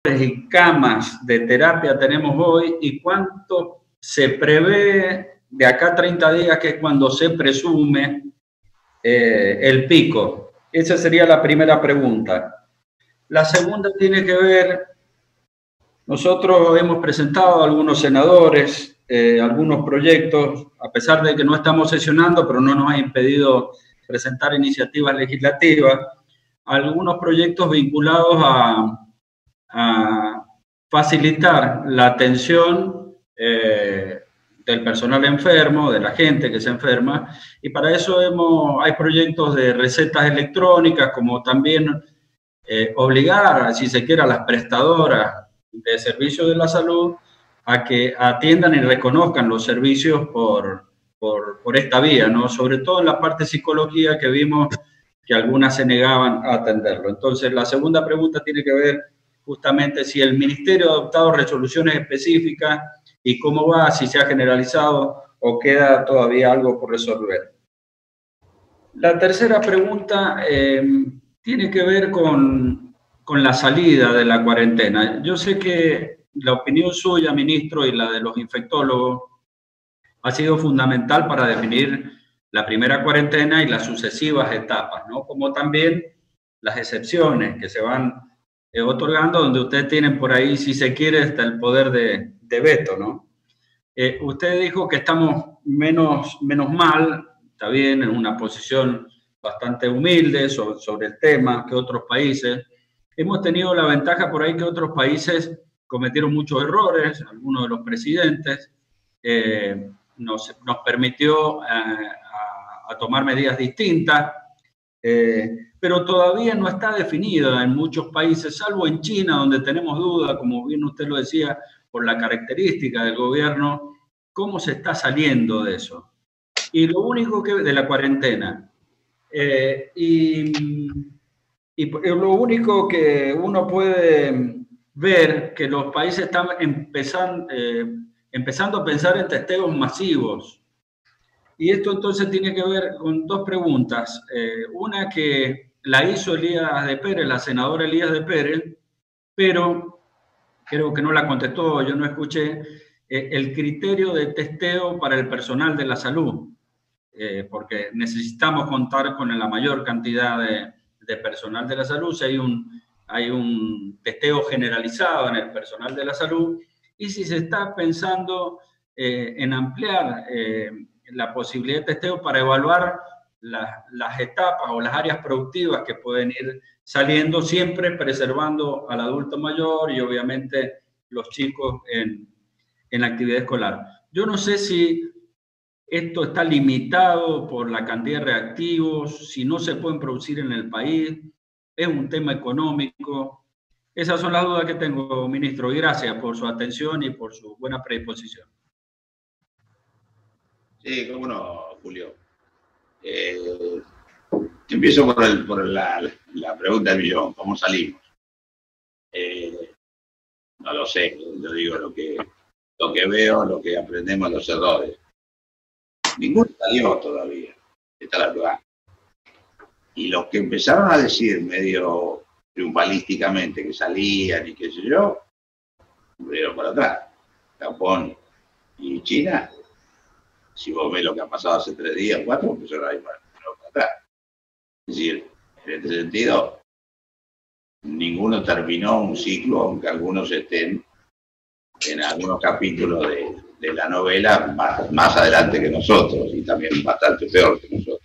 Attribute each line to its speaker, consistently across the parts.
Speaker 1: y camas de terapia tenemos hoy y cuánto se prevé de acá a 30 días, que es cuando se presume el pico? Esa sería la primera pregunta. La segunda tiene que ver, nosotros hemos presentado a algunos senadores, algunos proyectos, a pesar de que no estamos sesionando, pero no nos ha impedido presentar iniciativas legislativas, algunos proyectos vinculados a facilitar la atención del personal enfermo, de la gente que se enferma, y para eso hay proyectos de recetas electrónicas, como también obligar, si se quiere, a las prestadoras de servicios de la salud a que atiendan y reconozcan los servicios por esta vía, ¿no? Sobre todo en la parte psicología, que vimos que algunas se negaban a atenderlo. Entonces, la segunda pregunta tiene que ver justamente si el Ministerio ha adoptado resoluciones específicas y cómo va, si se ha generalizado o queda todavía algo por resolver. La tercera pregunta tiene que ver con la salida de la cuarentena. Yo sé que la opinión suya, ministro, y la de los infectólogos ha sido fundamental para definir la primera cuarentena y las sucesivas etapas, ¿no? Como también las excepciones que se van otorgando, donde ustedes tienen por ahí, si se quiere, hasta el poder de veto, ¿no? Usted dijo que estamos menos mal, está bien, en una posición bastante humilde sobre el tema que otros países. Hemos tenido la ventaja por ahí que otros países cometieron muchos errores, algunos de los presidentes, nos permitió a tomar medidas distintas, pero todavía no está definida en muchos países, salvo en China, donde tenemos duda, como bien usted lo decía, por la característica del gobierno, cómo se está saliendo de eso. Y lo único que, de la cuarentena, lo único que uno puede ver, que los países están empezando a pensar en testeos masivos. Y esto entonces tiene que ver con dos preguntas. Una que la hizo Elías de Pérez, la senadora Elías de Pérez, pero creo que no la contestó, yo no escuché, el criterio de testeo para el personal de la salud, porque necesitamos contar con la mayor cantidad de personal de la salud. Si hay un testeo generalizado en el personal de la salud, y si se está pensando en ampliar la posibilidad de testeo para evaluar las etapas o las áreas productivas que pueden ir saliendo, siempre preservando al adulto mayor y obviamente los chicos en la actividad escolar. Yo no sé si esto está limitado por la cantidad de reactivos, si no se pueden producir en el país, es un tema económico. Esas son las dudas que tengo, ministro, y gracias por su atención y por su buena predisposición.
Speaker 2: Sí, cómo no, Julio. Empiezo por la pregunta del millón, ¿cómo salimos? No lo sé, yo digo lo que veo, lo que aprendemos, los errores. Ninguno salió todavía, está la verdad. Y los que empezaron a decir medio triunfalísticamente que salían y qué sé yo, volvieron para atrás. Japón y China, si vos ves lo que ha pasado hace 3 días, 4, empezaron a ir para atrás. Es decir, en este sentido, ninguno terminó un ciclo, aunque algunos estén en algunos capítulos de la novela más adelante que nosotros, y también bastante peor que nosotros.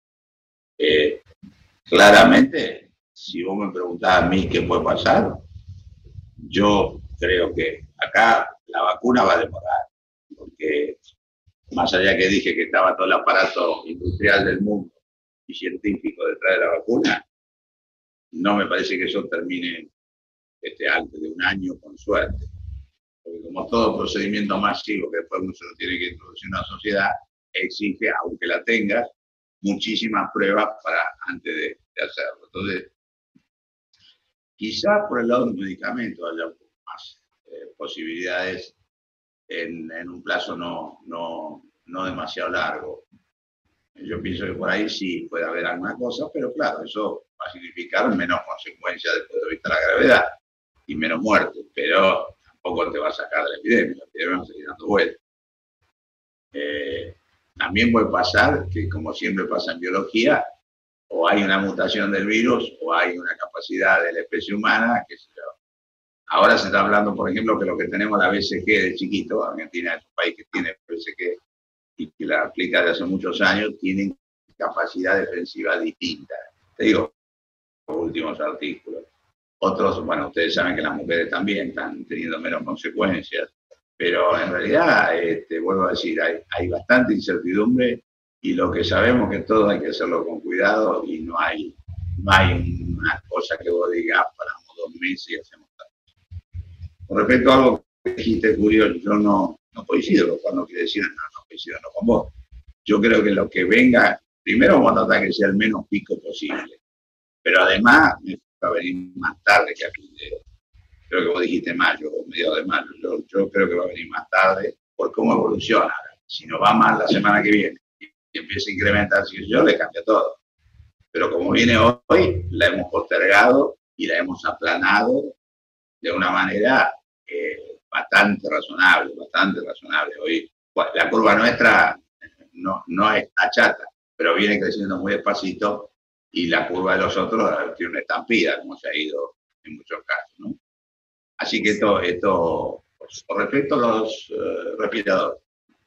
Speaker 2: Claramente, si vos me preguntás a mí qué puede pasar, yo creo que acá la vacuna va a demorar, porque más allá que dije que estaba todo el aparato industrial del mundo y científico detrás de la vacuna, no me parece que eso termine antes de un año, con suerte. Porque como todo procedimiento masivo que después uno se lo tiene que introducir en una sociedad, exige, aunque la tengas, muchísimas pruebas antes de hacerlo. Entonces, quizás por el lado del medicamento haya más posibilidades en un plazo no demasiado largo. Yo pienso que por ahí sí puede haber alguna cosa, pero claro, eso va a significar menos consecuencias desde el punto de vista de la gravedad. y menos muertes, pero tampoco te va a sacar de la epidemia va a seguir dando vueltas. También puede pasar que, como siempre pasa en biología, o hay una mutación del virus o hay una capacidad de la especie humana que se lo... Ahora se está hablando, por ejemplo, que lo que tenemos la BCG de chiquito, Argentina es un país que tiene BCG y que la aplica desde hace muchos años, tienen capacidad defensiva distinta. Te digo, los últimos artículos. Otros, bueno, ustedes saben que las mujeres también están teniendo menos consecuencias, pero en realidad, vuelvo a decir, hay bastante incertidumbre y lo que sabemos que todo hay que hacerlo con cuidado y no hay una cosa que vos digas, paramos 2 meses y hacemos tal. Con respecto a algo que dijiste, Julio, yo no coincido, cuando quiere decir no coincido no con vos. Yo creo que lo que venga, primero vamos a tratar que sea el menos pico posible, pero además va a venir más tarde que a fin de, creo que vos dijiste mayo o mediados de mayo, yo creo que va a venir más tarde por cómo evoluciona. Si nos va mal la semana que viene y empieza a incrementar, si yo le cambia todo. Pero como viene hoy, la hemos postergado y la hemos aplanado de una manera bastante razonable. Hoy, bueno, la curva nuestra no es chata, pero viene creciendo muy despacito y la curva de los otros tiene una estampida, como se ha ido en muchos casos, ¿no? Así que esto con respecto a los respiradores.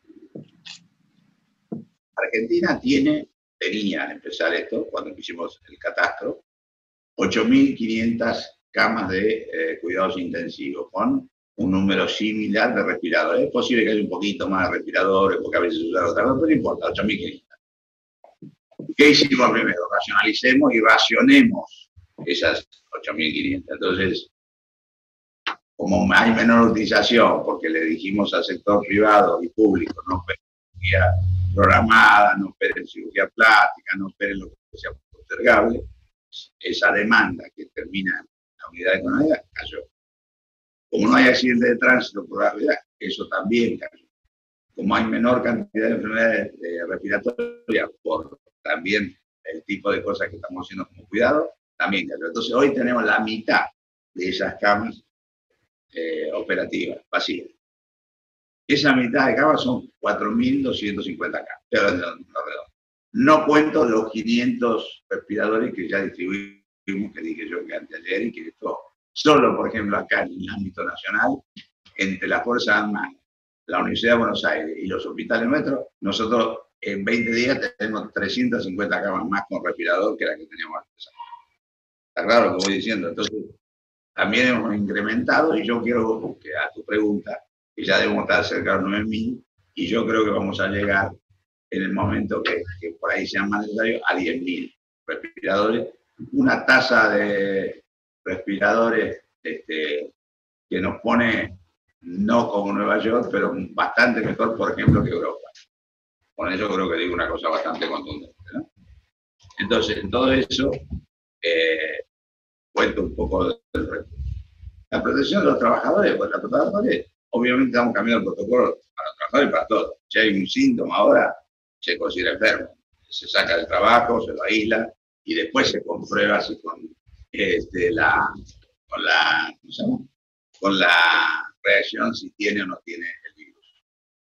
Speaker 2: Argentina tenía al empezar esto, cuando hicimos el catastro, 8.500 camas de cuidados intensivos, con un número similar de respiradores. Es posible que haya un poquito más de respiradores, porque a veces se usa otra cosa, pero no importa, 8.500. ¿Qué hicimos primero? Racionalicemos y racionemos esas 8.500. Entonces, como hay menor utilización, porque le dijimos al sector privado y público, no operen cirugía programada, no operen cirugía plástica, no operen lo que sea postergable, esa demanda que termina en la unidad económica cayó. Como no hay accidente de tránsito por gravedad, eso también cayó. Como hay menor cantidad de enfermedades respiratorias por también el tipo de cosas que estamos haciendo como cuidado, también cayó. Entonces hoy tenemos la mitad de esas camas operativas, vacías. Esa mitad de camas son 4.250 camas. Pero no cuento los 500 respiradores que ya distribuimos, que dije yo que anteayer, y que esto, solo por ejemplo acá en el ámbito nacional, entre las Fuerzas Armadas, la Universidad de Buenos Aires y los hospitales nuestros, nosotros en 20 días tenemos 350 camas más con respirador que la que teníamos antes. Está claro lo que voy diciendo. Entonces, también hemos incrementado, y yo quiero que a tu pregunta, que ya debemos estar cerca de 9.000, y yo creo que vamos a llegar en el momento que por ahí sean más necesarios a 10.000 respiradores. Una tasa de respiradores que nos pone, no como Nueva York, pero bastante mejor, por ejemplo, que Europa. Con eso creo que digo una cosa bastante contundente, ¿no? Entonces, en todo eso, cuento un poco del resto. La protección de los trabajadores, pues los trabajadores, obviamente estamos cambiando el protocolo para los trabajadores y para todos. Si hay un síntoma ahora, se considera enfermo. Se saca del trabajo, se lo aísla y después se comprueba si con la reacción si tiene o no tiene el virus.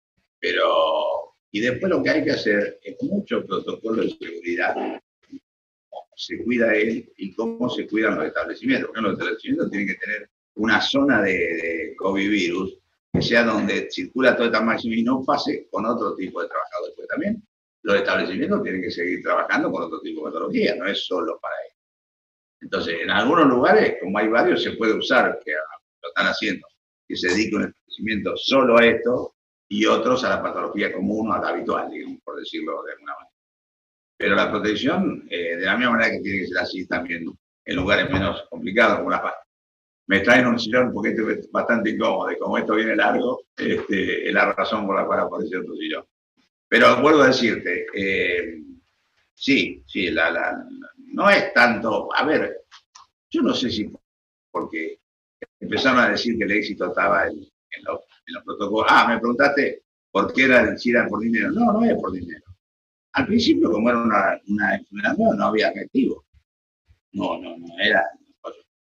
Speaker 2: Y después lo que hay que hacer es mucho protocolo de seguridad. Cómo se cuida él y cómo se cuidan los establecimientos. Porque los establecimientos tienen que tener una zona de COVID virus que sea donde circula toda esta máxima y no pase con otro tipo de trabajadores. Porque también los establecimientos tienen que seguir trabajando con otro tipo de patología, no es solo para ellos. Entonces, en algunos lugares, como hay varios, se puede usar, que lo están haciendo, que se dedique un establecimiento solo a esto y otros a la patología común o a la habitual, digamos, por decirlo de alguna manera. Pero la protección, de la misma manera que tiene que ser así también en lugares menos complicados, como La Paz. Me traen un sillón porque esto es bastante incómodo, y como esto viene largo, es la razón por la cual apareció otro sillón. Pero vuelvo a decirte, sí, no es tanto, a ver, yo no sé si porque empezaron a decir que el éxito estaba en los protocolos. Me preguntaste por qué si era por dinero. No es por dinero. Al principio, como era una enfermedad, no había reactivo. No era.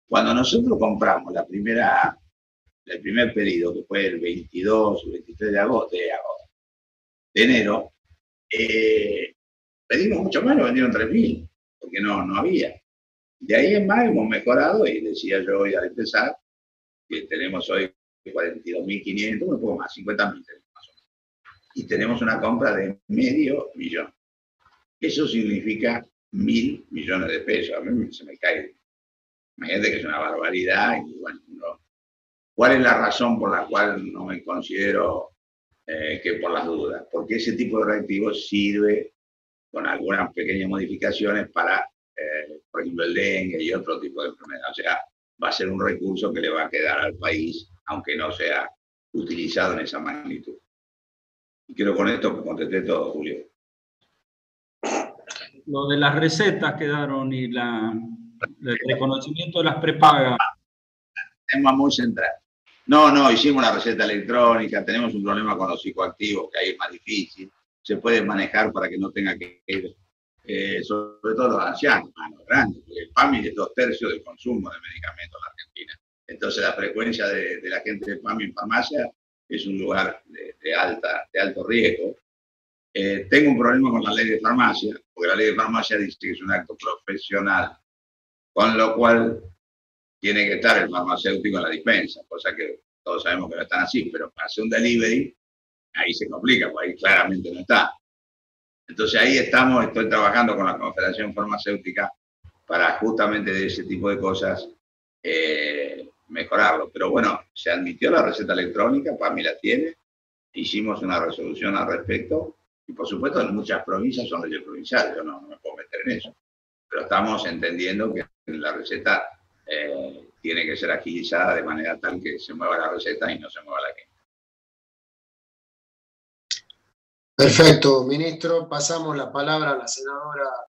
Speaker 2: Cuando nosotros compramos el primer pedido, que fue el 22 o 23 de enero, pedimos mucho más, nos vendieron 3.000, porque no había. De ahí en más hemos mejorado, y decía yo hoy al empezar, que tenemos hoy 42.500, un poco más, 50.000 más o menos. Y tenemos una compra de $500.000. Eso significa 1.000 millones de pesos. A mí se me cae. Imagínate que es una barbaridad. Y bueno, ¿cuál es la razón por la cual no me considero que por las dudas? Porque ese tipo de reactivos sirve con algunas pequeñas modificaciones para, por ejemplo, el dengue y otro tipo de enfermedades. O sea, va a ser un recurso que le va a quedar al país, aunque no sea utilizado en esa magnitud. Y creo con esto contesté todo, Julio.
Speaker 1: Lo de las recetas quedaron y el reconocimiento de las prepagas.
Speaker 2: Tema muy central. No, hicimos la receta electrónica, tenemos un problema con los psicoactivos, que ahí es más difícil, se puede manejar para que no tenga que ir, sobre todo los ancianos, los grandes, porque el PAMI es 2/3 del consumo de medicamentos en la Argentina. Entonces la frecuencia de la gente de PAMI en farmacia es un lugar de alto riesgo. Tengo un problema con la ley de farmacia, porque la ley de farmacia dice que es un acto profesional, con lo cual tiene que estar el farmacéutico en la dispensa, cosa que todos sabemos que no están así, pero para hacer un delivery, ahí se complica, porque ahí claramente no está. Entonces ahí estoy trabajando con la Confederación Farmacéutica para justamente de ese tipo de cosas mejorarlo. Pero bueno, se admitió la receta electrónica, PAMI la tiene, hicimos una resolución al respecto, y por supuesto en muchas provincias son leyes provinciales, yo no me puedo meter en eso, pero estamos entendiendo que la receta tiene que ser agilizada de manera tal que se mueva la receta y no se mueva la gente.
Speaker 3: Perfecto, ministro. Pasamos la palabra a la senadora